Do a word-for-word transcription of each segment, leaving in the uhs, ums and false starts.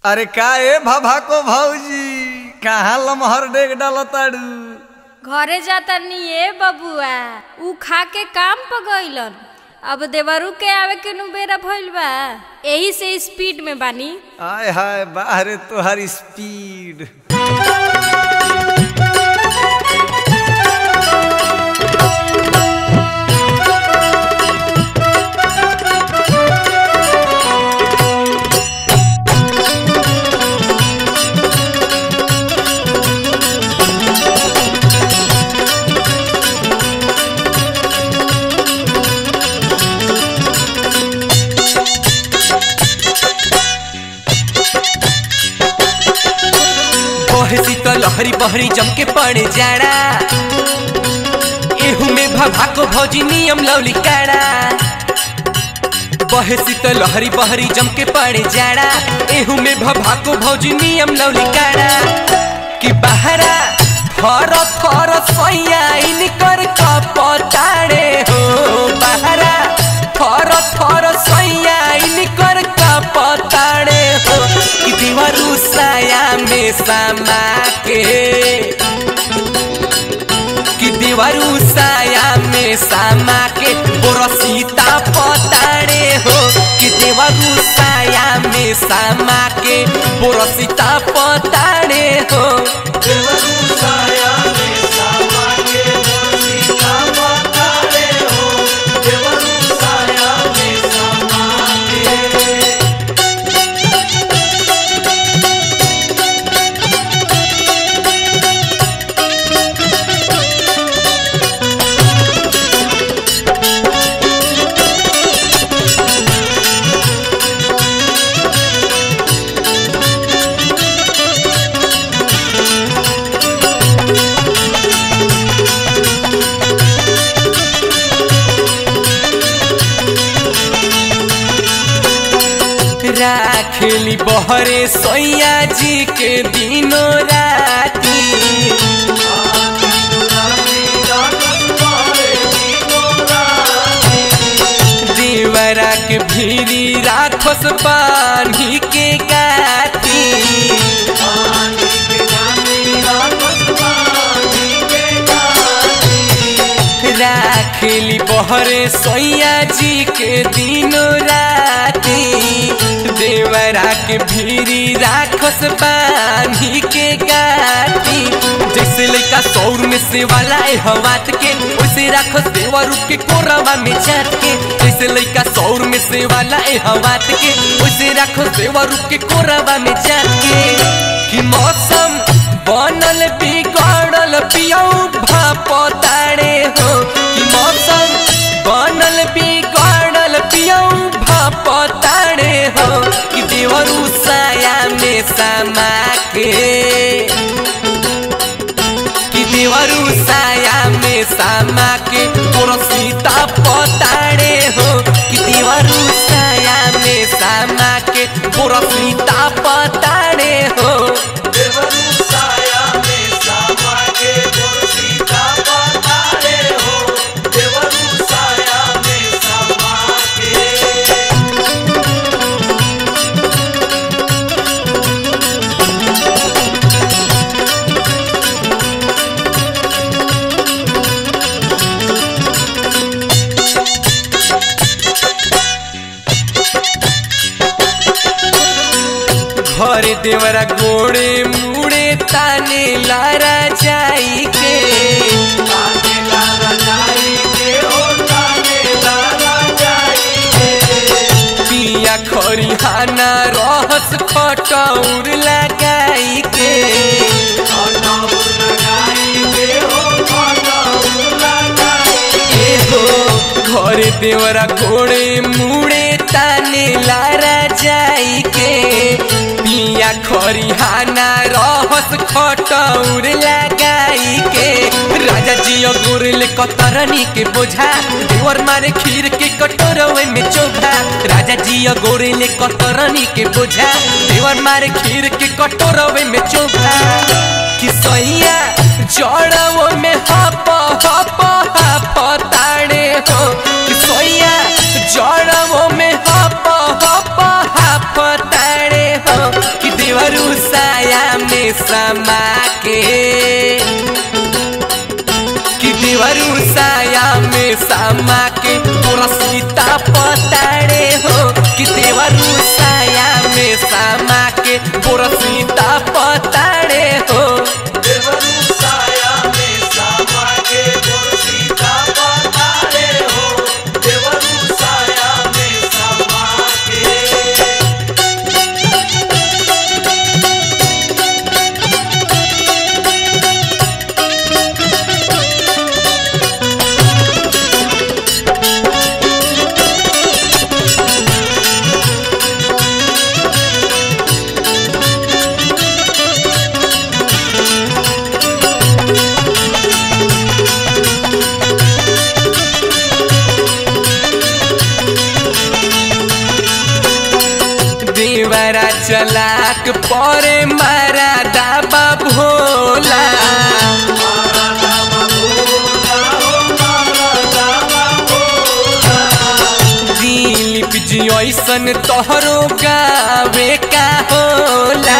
अरे का ए भाभा को भौजी कहाँ लमहर डेग डालताड़ू? घरे जाता नी ए बबुआ, ऊ खा के काम पर गइलन। अब देवरू के आवे के नु बेरा भइल बा, एही से स्पीड में बानी। आय हाय बाहरे तोहार स्पीड। लहरी बहरी जम के पड़े जाड़ा, एहू में भभा को भौजी नियम लौली काड़ा। बहे शीतल लहरी बहरी जम के पड़े जाड़ा, एहू में भभा को भौजी नियम लौली काड़ा। कि बहरा फर फर सैया इनकर कपताड़े हो, बहरा फर फर सैया इनकर कपताड़े हो। कि देवरू साया में समा के, कि देवरू साया में समा के बोरसीता पताड़े हो। कि देवरू साया में समा के बोरसीता पताड़े हो। देवरू साया में समा के बोरसीता पताड़े हो। देवरू साया में समा के। राखेली बहरे सैया जी के दिनों राती, देवरा के भीरी राखस पानी के गाती। राखेली बहरे सैया जी के दिनों राती, देवरा के भीरी राखस पानी के गाती। जैसे लइका सौर में से वाला ए हवात के, वैसे राखस देवरू के कोरवा में चाट के। जैसे लइका सौर में से वाला ए हवात के, वैसे राखस देवरू के कोरवा में चाट के। कि मौसम बनल बिगड़ल पियऊ भापताड़े हो। कि मौसम बनल बिगड़ल पियऊ भापताड़े हो। कि देवरू साया में समा के, कि देवरू साया में समा के बोरसीता पताड़े हो। कि देवरू साया में समा के बोरसीता पताड़े हो। देवरू साया में समा के बोरसीता पताड़े हो। देवरू साया में समा के। घरे देवरा गोड़े मुड़े ताने लारा जाई के, ताने लारा जाई के हो, ताने लारा जाई के। पिया खरिहाना रहस खटौर लगाई के, खटौर लगाई के हो, खटौर लगाई के हो। घरे देवरा गोड़े मुड़े ताने लारा जाई के, पिया खरिहाना रहस खटौर लगाई के। राजा जी गोरले कतरनी के बोझा, देवर मारे खीर के कटोरवे में चोभा। राजा जी गोरले कतरनी के बोझा, देवर मारे खीर के कटोरवे में चोभा। कि सैया जड़वो में हप हप हप ताड़े हो। कि सैया जड़वो में हप हप हप ताड़े हो। कि समा के कि देवरू साया में समा के पूरा सीता पताड़े हो कि देवरू साया में समा के पूरा सीता पताड़े हो देवरू साया में समा के पूरा सीता पताड़े हो देवरू साया में समा के देवरा चलाक परे मारा दाबा भोला दिलीप जी ऐसन तोहरो गावे का होला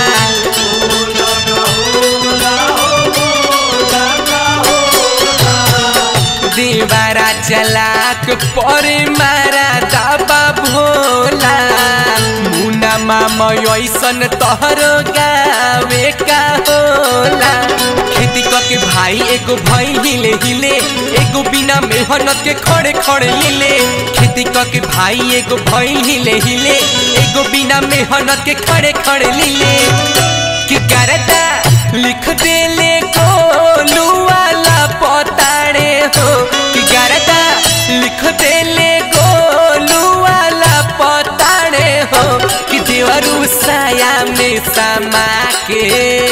देवरा चलाक परे मारा दाबा भोला मुना मामा ऐसन तोहरो गावे का होला खेती करके भाई एगो भाई हिले हिले एगो बिना मेहनत के खड़े खड़े हिले खेती करके भाई एगो भाई हिले हिले एगो बिना मेहनत के खड़े खड़े हिले कि करता लिख देले गोलू वाला पताड़े हो कि करता लिख देले गोलू वाला पताड़े हो कि देवरू साया में समा के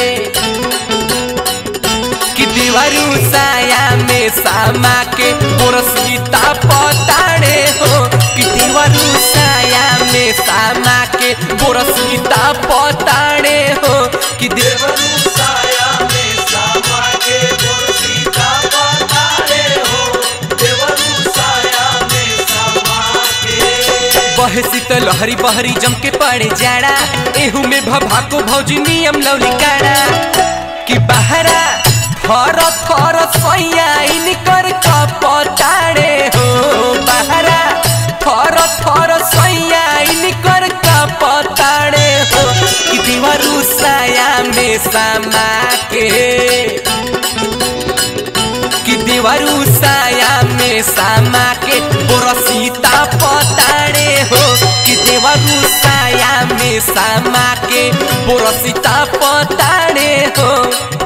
कि देवरू साया में समा के पूरा सीता पताड़े हो कि देवरू साया में समा के पूरा सीता पताड़े हो कि देवरू साया में समा के पूरा सीता पताड़े हो देवरू साया में समा के बहे शीतल लहरी बहरी जम के पड़े जाड़ा एहू में भभा को भौजी नियम लौली काड़ा कि बहरा थर थर सैया इनकर कपताड़े हो बहरा थर थर सैया इनकर कपताड़े हो कि देवरू साया में समा के कि देवरू साया में समा के पूरा सीता पताड़े हो कि देवरू साया में समा के पूरा सीता पताड़े हो।